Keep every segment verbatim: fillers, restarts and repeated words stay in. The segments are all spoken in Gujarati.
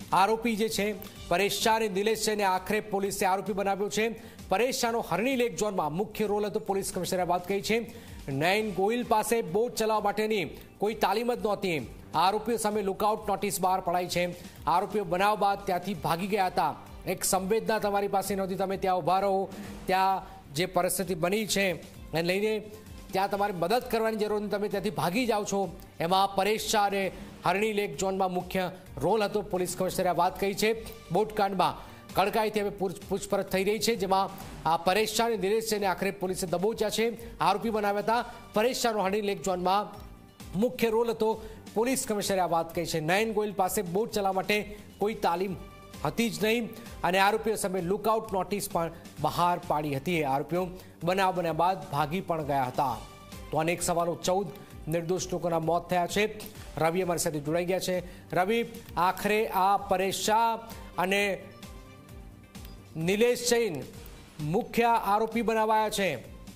આરોપી જે છે પરેશ શાહ અને નિલેશ જૈનને આખરે પોલીસે આરોપી બનાવ્યો છે। પરેશ શાહનો હરણી લેક ઝોનમાં મુખ્ય રોલ હતો, પોલીસ કમિશનરે વાત કહી છે। નયન ગોહિલ પાસે બોટ ચલાવવા માટેની કોઈ તાલીમ જ નહોતી। આરોપીઓ સામે લુકઆઉટ નોટિસ બહાર પડાઈ છે। આરોપીઓ બનાવ બાદ ત્યાંથી ભાગી ગયા હતા। એક સંવેદના તમારી પાસે નહોતી, તમે ત્યાં ઊભા રહો, ત્યાં જે પરિસ્થિતિ બની છે એને લઈને ત્યાં તમારે મદદ કરવાની જરૂર નથી, તમે ત્યાંથી ભાગી જાઓ છો। એમાં પરેશ શાહ અને હરણી લેક ઝોનમાં મુખ્ય રોલ હતો, પોલીસ કમિશનરે વાત કહી છે। બોટકાંડમાં કડકાઈથી હવે પૂછપરછ થઈ રહી છે, જેમાં આ પરેશ શાહ અને નિલેશ જૈનને આખરે પોલીસે દબોચ્યા છે, આરોપી બનાવ્યા હતા। પરેશ શાહનો હરણી લેક ઝોનમાં મુખ્ય રોલ હતો, પોલીસ કમિશનરે આ વાત કહી છે। નયન ગોહિલ પાસે બોટ ચલાવવા માટે કોઈ તાલીમ હતી જ નહીં અને આરોપીઓ સામે લુકઆઉટ નોટિસ પણ બહાર પાડી હતી। આરોપીઓ બનાવ બન્યા બાદ ભાગી પણ ગયા હતા। તો અનેક સવાલો, ચૌદ નિર્દોષ લોકોના મોત થયા છે। રવિ અમારી સાથે જોડાઈ ગયા છે। રવિ, આખરે આ પરેશ શાહ અને નિલેશ જૈન મુખ્ય આરોપી બનાવાયા છે।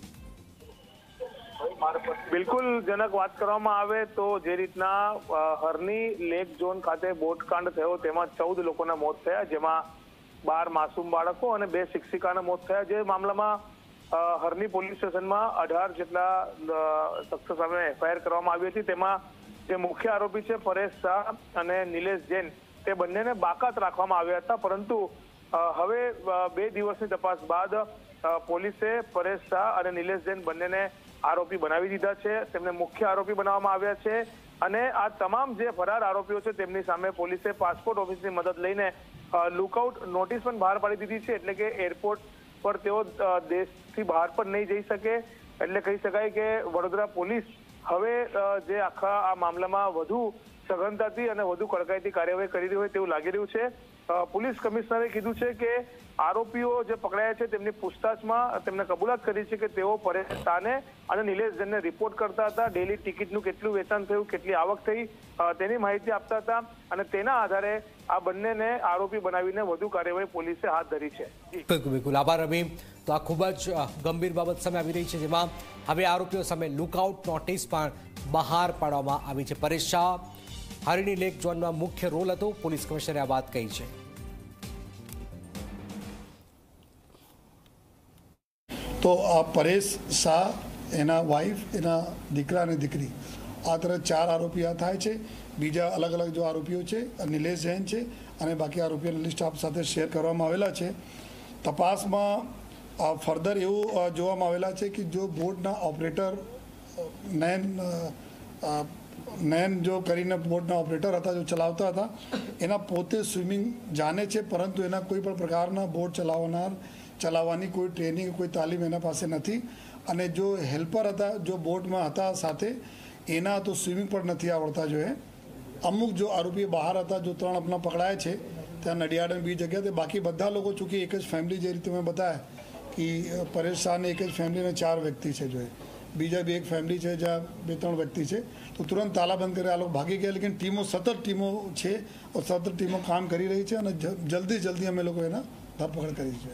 બિલકુલ જનક, વાત કરવામાં આવે તો જે રીતના હરણી લેક ઝોન ખાતે બોટકાંડ થયો તેમાં ચૌદ લોકોના મોત થયા, જેમાં બાર માસૂમ બાળકો અને બે શિક્ષિકાના મોત થયા। જે મામલામાં હરણી પોલીસ સ્ટેશનમાં અઢાર જેટલા શખ્સો સામે એફઆઈઆર કરવામાં આવી હતી। તેમાં જે મુખ્ય આરોપી છે પરેશ શાહ અને નિલેશ જૈન, તે બંનેને બાકાત રાખવામાં આવ્યા હતા, પરંતુ હવે બે દિવસની તપાસ બાદ પોલીસે પરેશ શાહ અને નિલેશ જૈન બંનેને આરોપી બનાવી દીધા છે, તેમને મુખ્ય આરોપી બનાવવામાં આવ્યા છે। અને આ તમામ જે ફરાર આરોપીઓ છે તેમની સામે પોલીસે પાસપોર્ટ ઓફિસની મદદ લઈને લુકઆઉટ નોટિસ પણ બહાર પાડી દીધી છે, એટલે કે એરપોર્ટ પર તેઓ દેશથી બહાર પણ નહીં જઈ શકે। એટલે કહી શકાય કે વડોદરા પોલીસ હવે જે આખા આ મામલામાં વધુ સઘનતાથી અને વધુ કડકાઈથી કાર્યવાહી કરી રહી હોય તેવું લાગી રહ્યું છે। પોલીસ કમિશનરે કીધું છે કે આરોપીઓ જે પકડાયા છે તેમની પૂછતાછમાં તેમને કબૂલાત કરી છે કે તેઓ પરેશ શાહને અને નિલેશ જૈનને રિપોર્ટ કરતા હતા, ડેલી ટિકિટનું કેટલું વેચાણ થયું, કેટલી આવક થઈ તેની માહિતી આપતા હતા, અને તેના આધારે આ બંનેને આરોપી બનાવીને વધુ કાર્યવાહી પોલીસે હાથ ધરી છે। બિલકુલ બિલકુલ આભાર રવિ। તો આ ખૂબ જ ગંભીર બાબત સામે આવી રહી છે, જેમાં હવે આરોપીઓ સામે લુકઆઉટ નોટિસ પણ બહાર પાડવામાં આવી છે। પરેશ શાહ હરણી લેક ઝોનમાં મુખ્ય રોલ હતો, પોલીસ કમિશનરે આ વાત કહી છે। તો આ પરેશ શાહ, એના વાઇફ, એના દીકરા અને દીકરી, આ તરફ ચાર આરોપી આ થાય છે। બીજા અલગ અલગ જો આરોપીઓ છે નિલેશ જૈન છે અને બાકી આરોપીઓની લિસ્ટ આપ સાથે શેર કરવામાં આવેલા છે। તપાસમાં ફર્ધર એવું જોવામાં આવેલા છે કે જો બોટના ઓપરેટર નયન નયન જો કરીને બોટના ઓપરેટર હતા, જો ચલાવતા હતા, એના પોતે સ્વિમિંગ જાણે છે, પરંતુ એના કોઈ પણ પ્રકારના બોટ ચલાવનાર ચલાવવાની કોઈ ટ્રેનિંગ, કોઈ તાલીમ એના પાસે નથી। અને જો હેલ્પર હતા, જો બોટમાં હતા સાથે, એના તો સ્વિમિંગ પણ નથી આવડતા જોઈએ। અમુક જો આરોપી બહાર હતા, જો ત્રણ આપણા પકડાયા છે ત્યાં નડિયાદ અને બીજી જગ્યાએ, બાકી બધા લોકો ચૂંકી એક જ ફેમિલી, જે રીતે મેં બતાવ્યા કે પરેશ શાહને એક જ ફેમિલીના ચાર વ્યક્તિ છે જોઈએ, બીજા બી એક ફેમિલી છે જ્યાં બે ત્રણ વ્યક્તિ છે, તો તુરંત તાલાબંધ કરી આ લોકો ભાગી ગયા। લેકિન ટીમો સતત ટીમો છે, સતત ટીમો કામ કરી રહી છે અને જલ્દી જલ્દી અમે લોકો એના ધરપકડ કરી છે।